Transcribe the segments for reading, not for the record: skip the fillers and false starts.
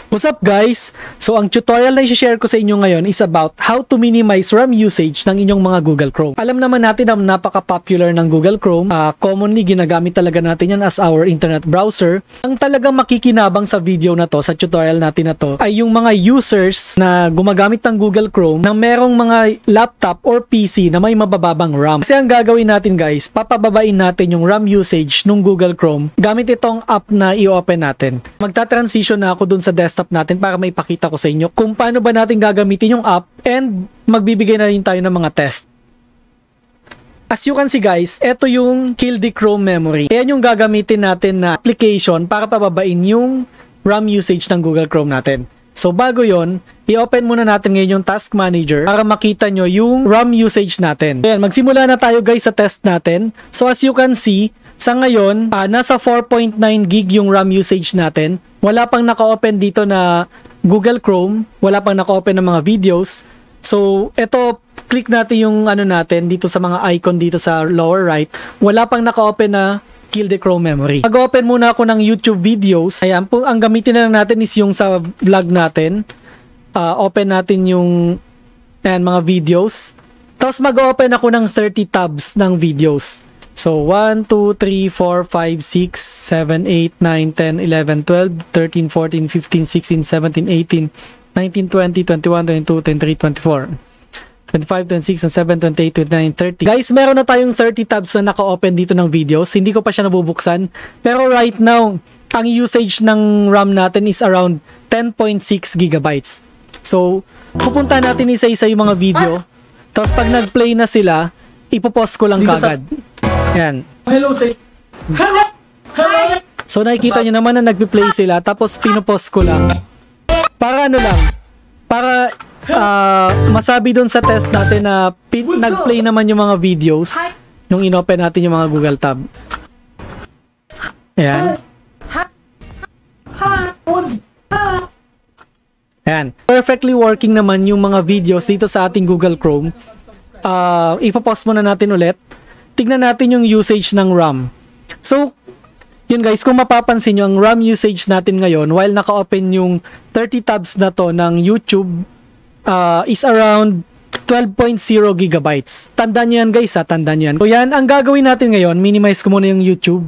What's up guys? So ang tutorial na i-share ko sa inyo ngayon is about how to minimize RAM usage ng inyong mga Google Chrome. Alam naman natin na napaka-popular ng Google Chrome. Commonly ginagamit talaga natin yan as our internet browser. Ang talagang makikinabang sa video na to, sa tutorial natin na to, ay yung mga users na gumagamit ng Google Chrome na merong mga laptop or PC na may mabababang RAM. Kasi ang gagawin natin guys, papababain natin yung RAM usage ng Google Chrome gamit itong app na i-open natin. Magta-transition na ako dun sa desktop natin para may pakita ko sa inyo kung paano ba natin gagamitin yung app and magbibigay na rin tayo ng mga test. As you can see guys, ito yung Kill the Chrome Memory. Ayan yung gagamitin natin na application para pababain yung RAM usage ng Google Chrome natin. So bago yon, i-open muna natin ngayon yung Task Manager para makita nyo yung RAM usage natin. Ayan, magsimula na tayo guys sa test natin. So as you can see, sa ngayon, nasa 4.9 gig yung RAM usage natin. Wala pang naka-open dito na Google Chrome. Wala pang naka-open ng mga videos. So, ito, click natin yung ano natin dito sa mga icon dito sa lower right. Wala pang naka-open na Kill the Chrome Memory. Mag-open muna ako ng YouTube videos. Ayan, ang gamitin na lang natin is yung sa vlog natin. Open natin yung mga videos. Tapos mag-open ako ng 30 tabs ng videos. So, 1, 2, 3, 4, 5, 6, 7, 8, 9, 10, 11, 12, 13, 14, 15, 16, 17, 18, 19, 20, 21, 22, 23, 24, 25, 26, 27, 28, 29, 30. Guys, meron na tayong 30 tabs na naka-open dito ng videos. Hindi ko pa siya nabubuksan. Pero right now, ang usage ng RAM natin is around 10.6 gigabytes. So, pupunta natin isa-isa yung mga video. Tapos pag nag-play na sila, ipopost ko lang kagad. Yan. Hello, say. Hello. Hello. So nakikita nyo naman na nagpi-play sila tapos pinopost ko lang. Para ano lang. Para masabi doon sa test natin na nag-play naman yung mga videos nung inopen natin yung mga Google Tab. Ayan. Ayan. Perfectly working naman yung mga videos dito sa ating Google Chrome. Ipopost muna natin ulit. Tignan natin yung usage ng RAM. So, yun guys, kung mapapansin nyo, ang RAM usage natin ngayon, while naka-open yung 30 tabs na to ng YouTube, is around 12.0 gigabytes. Tandaan nyo yan guys, tandaan nyo yan. So yan, ang gagawin natin ngayon, minimize ko muna yung YouTube.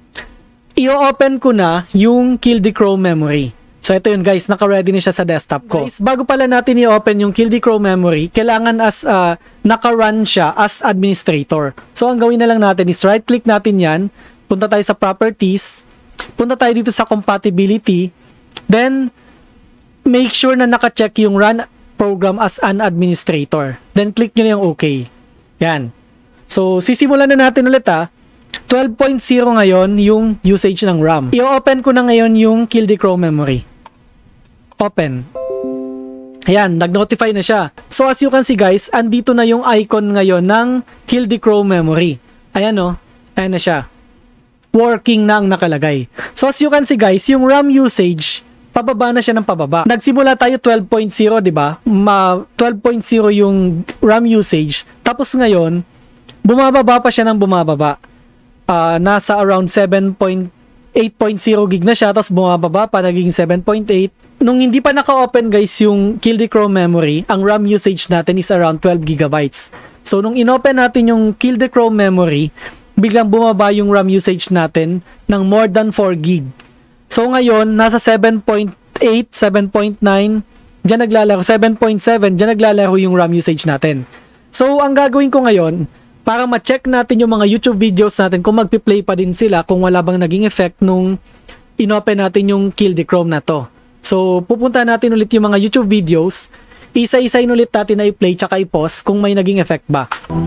I-open ko na yung Kill the Chrome Memory. So ito yun guys, naka-ready na siya sa desktop ko. Guys, bago pala natin i-open yung Kill the Chrome Memory, kailangan naka-run siya as administrator. So ang gawin na lang natin is right-click natin yan, punta tayo sa Properties, punta tayo dito sa Compatibility, then make sure na naka-check yung Run Program as an Administrator. Then click nyo na yung OK. Yan. So sisimulan na natin ulit 12.0 ngayon yung usage ng RAM. I-open ko na ngayon yung Kill the Chrome Memory. Open. Ayan, nag-notify na siya. So as you can see guys, andito na yung icon ngayon ng Kill the Chrome Memory. Ayan o, ayan na siya. Working na ang nakalagay. So as you can see guys, yung RAM usage, pababa na siya ng pababa. Nagsimula tayo 12.0, di ba? 12.0 yung RAM usage. Tapos ngayon, bumababa pa siya ng bumababa. Nasa around 8.0 gig na siya, tapos bumababa pa, naging 7.8. Nung hindi pa naka-open guys yung Kill the Chrome Memory, ang RAM usage natin is around 12 gigabytes. So nung in-open natin yung Kill the Chrome Memory, biglang bumaba yung RAM usage natin ng more than 4 gig. So ngayon, nasa 7.8, 7.9, dyan naglalaro, 7.7, dyan naglalaro yung RAM usage natin. So ang gagawin ko ngayon, para ma-check natin yung mga YouTube videos natin kung magpi-play pa din sila, kung wala bang naging effect nung in-open natin yung Kill the Chrome na to. So, pupunta natin ulit yung mga YouTube videos, isa-isain ulit natin na i-play tsaka i-pause kung may naging effect ba.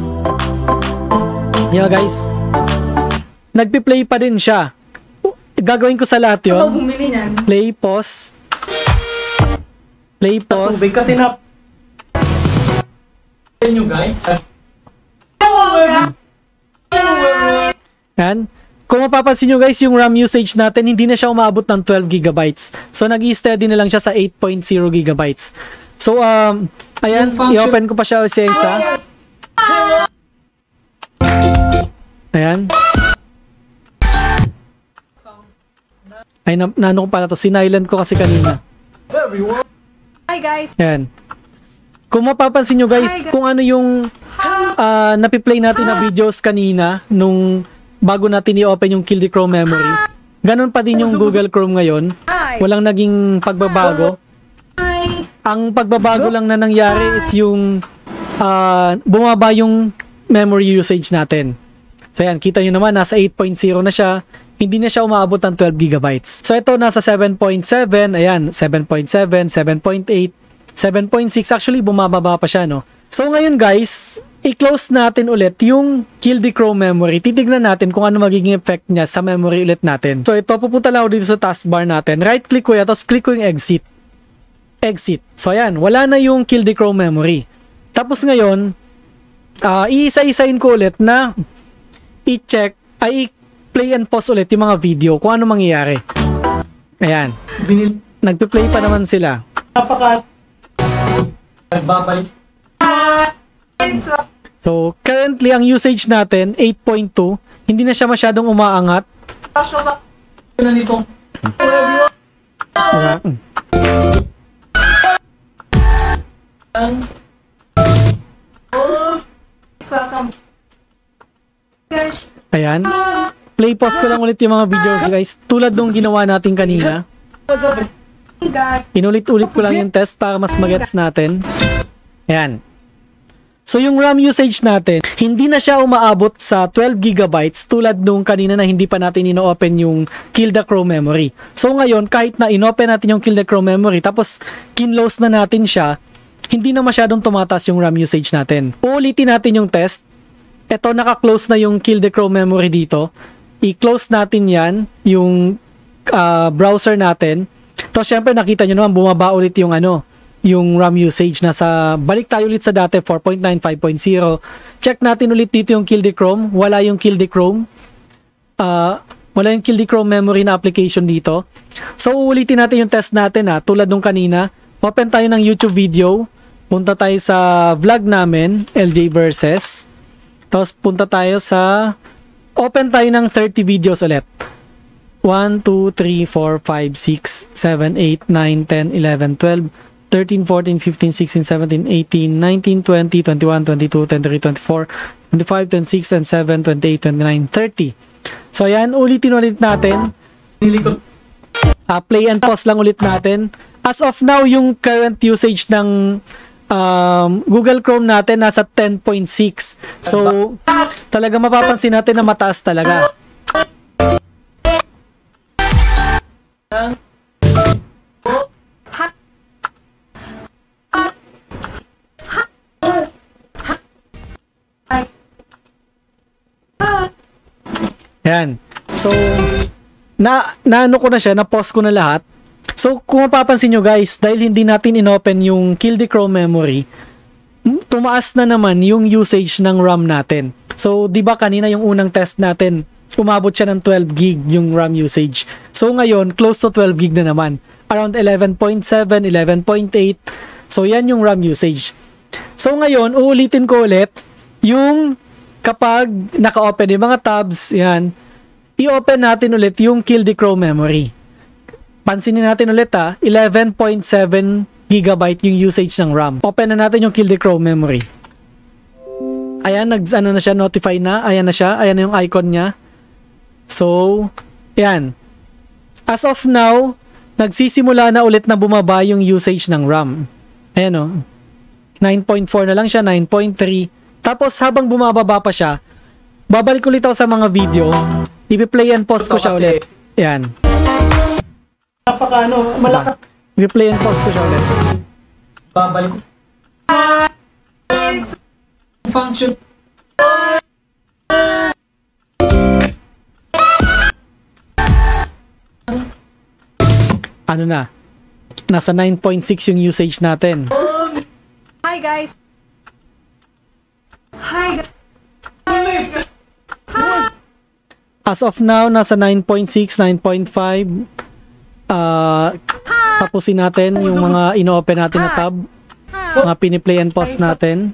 Yeah guys, nagpi-play pa din siya. Gagawin ko sa lahat yun. Play, pause. Play, pause. Tubig kasi na nyo guys. Yan. Kung mapapansin nyo guys, yung RAM usage natin, hindi na siya umabot ng 12 gigabytes. So, nag-i-steady na lang siya sa 8.0 gigabytes. So, ayan, i-open ko pa siya isa-isa. Ayan. Ay, naano ko pala to. Sinilent ko kasi kanina. Everyone. Hi guys. Ayan. Kung mapapansin nyo guys, kung ano yung napiplay natin na videos kanina nung bago natin i-open yung Kill the Chrome memory, ganun pa din yung Google Chrome ngayon. Hi. Walang naging pagbabago. Hi. Ang pagbabago lang na nangyari is yung bumaba yung memory usage natin. So yan, kita nyo naman, nasa 8.0 na siya. Hindi na siya umaabot ng 12 gigabytes. So ito, nasa 7.7, ayan, 7.7, 7.8, 7.6, actually bumababa pa siya, no? So ngayon guys, i-close natin ulit yung Kill the Chrome memory. Titignan natin kung ano magiging effect niya sa memory ulit natin. So ito, pupunta lang ako dito sa taskbar natin. Right click ko yan, tapos click ko yung exit. Exit. So ayan, wala na yung Kill the Chrome memory. Tapos ngayon, iisa-isain ko ulit na i-check, play and pause ulit yung mga video kung ano mangyayari. Ayan. Nagpe-play pa naman sila. Nagbabalik. So, currently, ang usage natin, 8.2. Hindi na siya masyadong umaangat. Na nito. Welcome. Guys. Ayan. Play pause ko lang ulit yung mga videos guys. Tulad nung ginawa natin kanina. God. Inulit-ulit ko lang yung test para mas magets natin. Ayan. So yung RAM usage natin, hindi na siya umaabot sa 12 gigabytes tulad nung kanina na hindi pa natin ino-open yung Kill the Chrome memory. So ngayon, kahit na inopen natin yung Kill the Chrome memory, tapos kinlose na natin siya, hindi na masyadong tumataas yung RAM usage natin. Uulitin natin yung test. Ito, naka-close na yung Kill the Chrome memory dito. I-close natin yan, yung browser natin. To syempre nakita nyo naman bumaba ulit yung yung RAM usage. Balik tayo ulit sa dati 4.9, 5.0. Check natin ulit dito yung Kill the Chrome. Wala yung Kill the Chrome. Wala yung Kill the Chrome memory na application dito. So uulitin natin yung test natin tulad nung kanina. Open tayo ng YouTube video. Punta tayo sa vlog namin, LJ Versus. Tapos punta tayo sa open tayo ng 30 videos ulit. 1, 2, 3, 4, 5, 6, 7, 8, 9, 10, 11, 12, 13, 14, 15, 16, 17, 18, 19, 20, 21, 22, 23, 24, 25, 26, 27, 28, 29, 30. So ayan, ulitin natin. Play and pause lang ulit natin. As of now, yung current usage ng Google Chrome natin nasa 10.6. So, talaga mapapansin natin na mataas talaga. Ayan. So, naano ko na siya, na-pause ko na lahat. So, kung mapapansin nyo guys, dahil hindi natin inopen yung Kill the Chrome memory, tumaas na naman yung usage ng RAM natin. So, di ba kanina yung unang test natin, umabot siya ng 12 gig yung RAM usage. So, ngayon, close to 12 gig na naman. Around 11.7, 11.8. So, yan yung RAM usage. So, ngayon, uulitin ko ulit yung kapag naka-open yung mga tabs, yan, i-open natin ulit yung Kill the Chrome memory. Pansinin natin ulit 11.7 gigabyte yung usage ng RAM. Open na natin yung Kill the Chrome memory. Ayan, na siya, notify na. Ayan na siya, ayan na yung icon niya. So, yan. As of now, nagsisimula na ulit na bumaba yung usage ng RAM. Ayan 9.4 na lang siya, 9.3. Tapos habang bumababa pa siya, babalik ulit ako sa mga video. I-play and pause ko siya ulit. Ayan. Malakas. I-play and pause ko siya ulit. Babalik ko. Function. Ano na? Nasa 9.6 yung usage natin. Hi guys. Hi guys. As of now, nasa 9.6, 9.5. Tapusin natin yung mga ino-open natin na tab. Mga piniplay and pause natin.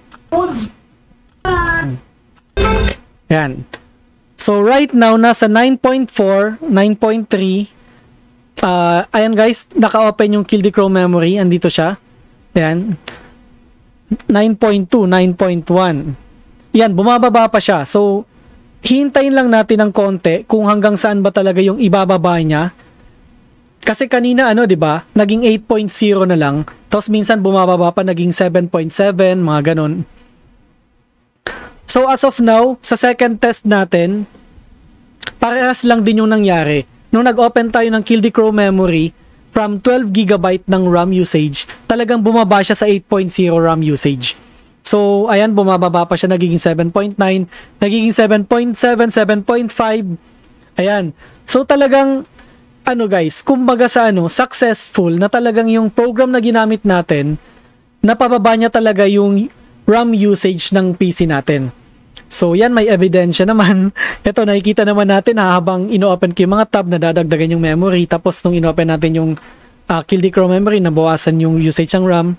Yan. So, right now, nasa 9.4, 9.3. Ayan guys, naka-open yung Kill the Crow memory. Andito siya. Ayan. 9.2, 9.1. Yan, bumababa pa siya. So, hintayin lang natin ng konti kung hanggang saan ba talaga yung ibababa niya. Kasi kanina, 'di ba? Naging 8.0 na lang. Tapos minsan bumababa pa, naging 7.7, mga ganun. So, as of now, sa second test natin, parehas lang din yung nangyari. Nung nag-open tayo ng Kill the Crow memory, from 12GB ng RAM usage, talagang bumaba siya sa 8.0 RAM usage. So, ayan, bumababa pa siya, nagiging 7.9, nagiging 7.7, 7.5. Ayan. So, talagang, guys, kumbaga sa successful na talagang yung program na ginamit natin, napababa niya talaga yung RAM usage ng PC natin. So, yan, may ebidensya naman. Ito, nakikita naman natin habang ino-open ko yung mga tab, nadadagdagan yung memory. Tapos, nung ino-open natin yung Kill the Crow memory, nabawasan yung usage ng RAM.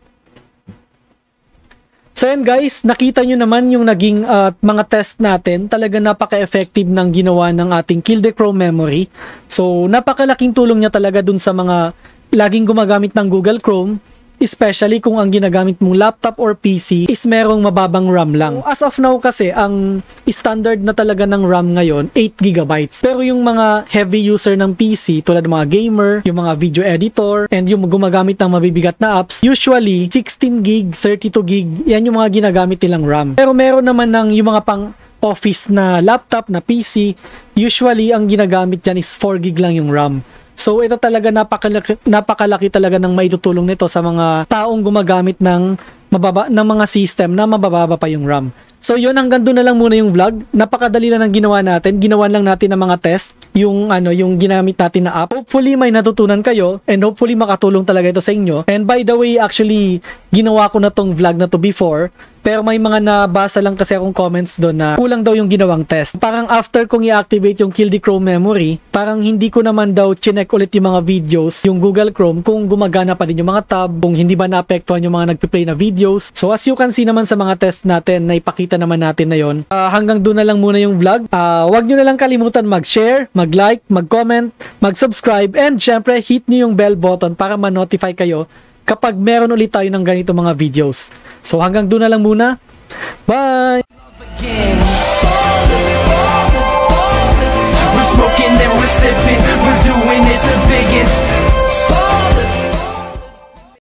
So, yan guys, nakita nyo naman yung naging mga test natin. Talaga napaka-effective ng ginawa ng ating Kill the Crow memory. So, napakalaking tulong niya talaga dun sa mga laging gumagamit ng Google Chrome. Especially kung ang ginagamit mong laptop or PC is merong mababang RAM lang. So, as of now kasi, ang standard na talaga ng RAM ngayon, 8GB. Pero yung mga heavy user ng PC, tulad ng mga gamer, yung mga video editor, and yung gumagamit ng mabibigat na apps, usually 16GB, 32GB, yan yung mga ginagamit nilang RAM. Pero meron naman ng yung mga pang office na laptop, na PC, usually ang ginagamit dyan is 4GB lang yung RAM. So, ito talaga napakalaki talaga ng maitutulong nito sa mga taong gumagamit ng mga system na mabababa pa yung RAM. So, yun, hanggang doon na lang muna yung vlog. Napakadali lang ng ginawa natin. Ginawan lang natin ng mga test, yung ginamit natin na app. Hopefully, may natutunan kayo and hopefully makatulong talaga ito sa inyo. And by the way, actually, ginawa ko na tong vlog na to before. Pero may mga nabasa lang kasi akong comments doon na kulang daw yung ginawang test. Parang after kong i-activate yung Kill the Crow memory, parang hindi ko naman daw chinek ulit yung mga videos, yung Google Chrome, kung gumagana pa din yung mga tab, kung hindi ba naapektuhan yung mga nagpe-play na videos. So as you can see naman sa mga test natin, na ipakita naman natin na yon. Hanggang doon na lang muna yung vlog. Huwag nyo na lang kalimutan mag-share, mag-like, mag-comment, mag-subscribe, and syempre hit nyo yung bell button para ma-notify kayo kapag meron ulit tayo ng ganito mga videos. So hanggang doon na lang muna. Bye! We're smoking and we're sipping, we're doing it the biggest.